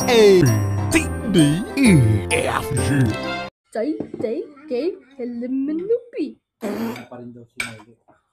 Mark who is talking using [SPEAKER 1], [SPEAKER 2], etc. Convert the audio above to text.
[SPEAKER 1] A C D E F G.
[SPEAKER 2] Tay, tay, kay, elemenupi.
[SPEAKER 3] Pa rin daw si Miley.